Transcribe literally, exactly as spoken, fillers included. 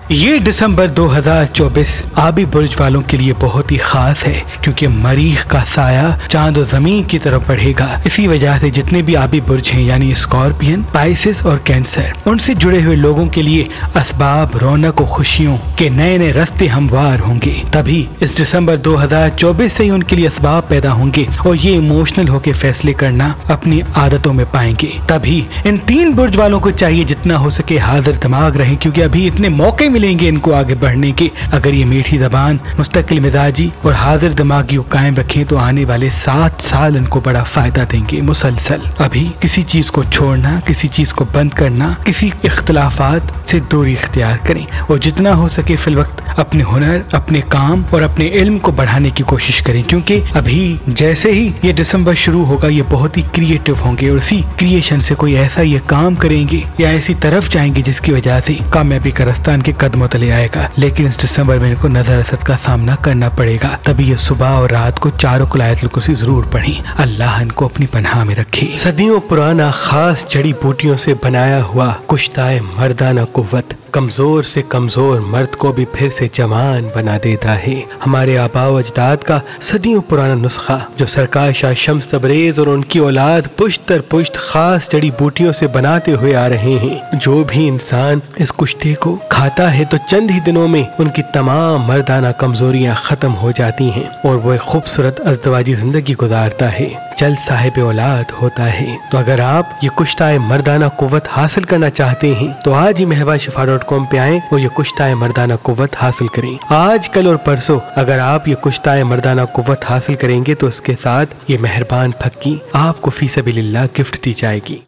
ये दिसंबर दो हज़ार चौबीस आबी बुर्ज वालों के लिए बहुत ही खास है क्योंकि मरीख का साया चांद और जमीन की तरफ बढ़ेगा। इसी वजह से जितने भी आबी बुर्ज हैं यानी स्कॉर्पियन, पाइसेस और कैंसर, उनसे जुड़े हुए लोगों के लिए असबाब रौनक और खुशियों के नए नए रास्ते हमवार होंगे। तभी इस दिसंबर दो हज़ार चौबीस से ही उनके लिए असबाब पैदा होंगे और ये इमोशनल होकर फैसले करना अपनी आदतों में पाएंगे। तभी इन तीन बुर्ज वालों को चाहिए जितना हो सके हाजिर दिमाग रहे क्योंकि अभी इतने मौके मिलेंगे इनको आगे बढ़ने के। अगर ये मीठी जबान, मुस्तकिल मिजाजी और हाजिर दिमागी को कायम रखें तो आने वाले सात साल इनको बड़ा फायदा देंगे मुसलसल। अभी किसी चीज को छोड़ना, किसी चीज को बंद करना, किसी इख्तलाफात से दूरी इख्तियार करें और जितना हो सके फिल वक्त अपने हुनर, अपने काम और अपने इल्म को बढ़ाने की कोशिश करें क्योंकि अभी जैसे ही ये दिसंबर शुरू होगा ये बहुत ही क्रिएटिव होंगे और इसी क्रिएशन से कोई ऐसा ये काम करेंगे या ऐसी तरफ जाएंगे जिसकी वजह से कामयाबी का रास्ता इनके कदमों तले आएगा। लेकिन इस दिसंबर में इनको नजर असद का सामना करना पड़ेगा। तभी ये सुबह और रात को चारों कुलायतुल कुर्सी जरूर पढ़ें। अल्लाह इनको अपनी पनाह में रखे। सदियों पुराना खास जड़ी बूटियों से बनाया हुआ कुश्ताए मर्दाना कुव्वत कमजोर से कमजोर मर्द को भी फिर से जवान बना देता है। हमारे आबा व अजदाद का सदियों पुराना नुस्खा जो सरकार शाह शम्स तबरेज और उनकी औलाद पुश्त दर पुश्त खास जड़ी बूटियों से बनाते हुए आ रहे हैं। जो भी इंसान इस कुश्ते को खाता है तो चंद ही दिनों में उनकी तमाम मर्दाना कमजोरियां खत्म हो जाती हैं और वो एक खूबसूरत अज़दवाजी जिंदगी गुजारता है, जल्द साहिब औलाद होता है। तो अगर आप ये कुश्ताए मर्दाना कुव्वत हासिल करना चाहते हैं तो आज ही मेहरबान शिफा डॉट कॉम पे आएं और ये कुश्ताए मर्दाना कुव्वत हासिल करें। आज, कल और परसों अगर आप ये कुश्ताए मर्दाना कुव्वत हासिल करेंगे तो उसके साथ ये मेहरबान फक्की आपको फी सबीलिल्लाह गिफ्ट दी जाएगी।